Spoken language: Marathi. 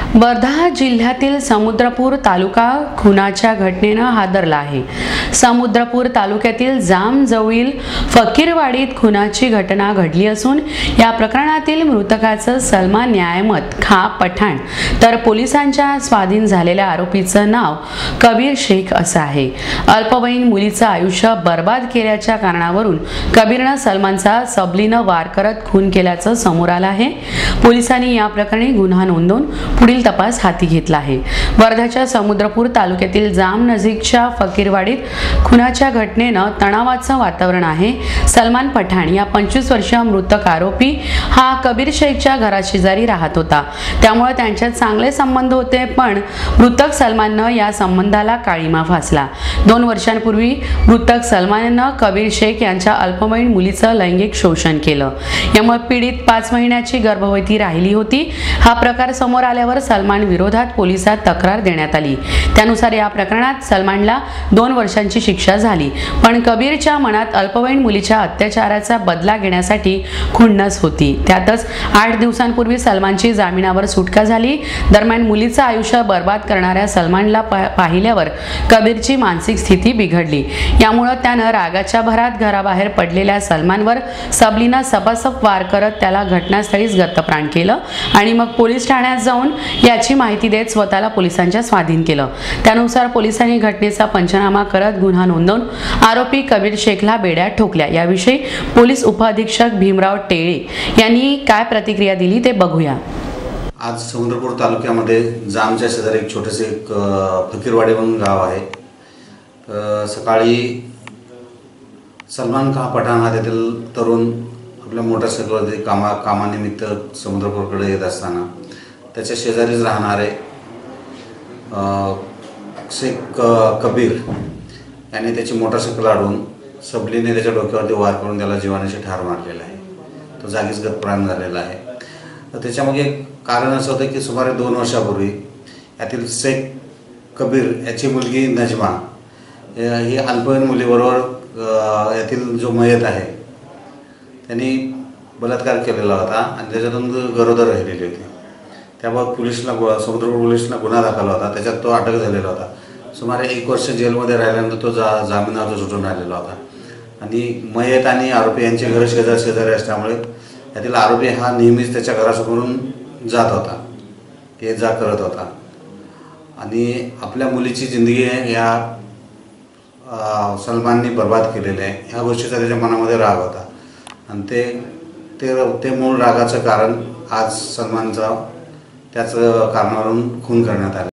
वर्धा जिल्ह्यातील समुद्रपूर तालुका खुनाच्या घटनेनं हादरला आहे। समुद्रपूर तालुक्यातील जाम जवळील फकीरवाडीत खुनाची घटना घडली असून या प्रकरणातील मृतकाचं सलमान न्यायमत खा पठाण तर पोलिसांच्या स्वाधीन झालेल्या आरोपीचं नाव कबीर शेख असं आहे। अल्पवयीन मुलीचं आयुष्य बर्बाद केल्याच्या कारणावरून कबीरनं सलमानचा सबलीनं वार करत खून केल्याचं समोर आलं आहे। पोलिसांनी या प्रकरणी गुन्हा नोंदवून पुढील तपास हाती घेतला आहे। वर्धाच्या समुद्रपूर तालुक्यातील जाम नजीकच्या फकीरवाडीत खुनाच्या घटनेनं तणावाचं वातावरण आहे। सलमान पठाण या 25 वर्षीय मृतक आरोपी हा कबीर शेखच्या घराशेजारी राहत होता, त्यामुळे त्यांच्यात चांगले संबंध होते, पण मृतक सलमाननं या संबंधाला काळीमा फासला। 2 वर्षांपूर्वी मृतक सलमाननं कबीर शेख यांच्या अल्पवयीन मुलीचं लैंगिक शोषण केलं, यामुळे पीडित 5 महिन्याची गर्भवती राहिली होती। हा प्रकार समोर आल्यावर सलमान विरोधात पोलिसात तक्रार देण्यात आली। त्यानुसार या प्रकरणात सलमानला 2 वर्षांची शिक्षा झाली, पण कबीरच्या मनात अल्पवयीन मुलीच्या अत्याचाराचा बदला घेण्यासाठी खुन्नस होती। त्यातच 8 दिवसांपूर्वी सलमानची जामिनावर सुटका झाली। दरम्यान मुलीचं आयुष्य बर्बाद करणाऱ्या सलमानला पाहिल्यावर कबीरची मानसिक स्थिती बिघडली, यामुळे त्यानं रागाच्या भरात घराबाहेर पडलेल्या सलमानवर सबलीनं सपासप वार करत त्याला घटनास्थळीच गतप्राण केलं आणि मग पोलीस ठाण्यात जाऊन याची माहिती देत स्वतःला पोलिसांच्या स्वाधीन केलं। त्यानुसार पोलिसांनी घटनेचा पंचनामा करत गुन्हा नोंदवून आरोपी कबीर शेखला बेड्या ठोकल्या। याविषयी पोलीस उपअधीक्षक भीमराव टेळे यांनी काय प्रतिक्रिया दिली ते बघूया। आज समुद्रपूर तालुक्यामध्ये जामच्या शेजारी एक छोटेसे फकीरवाडी म्हणून गाव आहे। सकाळी सलमान खा पठाण हा तेथील तरुण आपल्या मोटरसायकलवरती कामानिमित्त समुद्रपूरकडे येत असताना त्याच्या शेजारीच राहणारे शेख कबीर यांनी त्याची मोटरसायकल अडवून सबलीने त्याच्या डोक्यावरती वार करून त्याला जीवानीशी ठार मारलेला आहे। तो जागीच गतप्राण झालेला आहे। तर त्याच्यामागे एक कारण असं होतं की सुमारे 2 वर्षापूर्वी यातील शेख कबीर याची मुलगी नजमा ही अल्पवयीन मुलीबरोबर यातील जो मयत आहे त्यांनी बलात्कार केलेला होता आणि त्याच्यातून गरोदर राहिलेली होती। त्याबाबत समुद्रपूर पोलिसांना गुन्हा दाखल होता, त्याच्यात तो अटक झालेला होता। सुमारे 1 वर्ष जेलमध्ये राहिल्यानंतर तो जामिनावर सुटून आलेला होता आणि मयत आणि आरोपी यांचे घर शेजारी असल्यामुळे यातील आरोपी हा नेहमीच त्याच्या घरासमोरून जात होता, ये जा करत होता आणि आपल्या मुलीची जिंदगी या सलमानने बर्बाद केलेली आहे, ह्या गोष्टीचा त्याच्या मनामध्ये राग होता आणि ते मूळ रागाचं कारण आज सलमानचा त्याच कारणावरून खून करण्यात आला।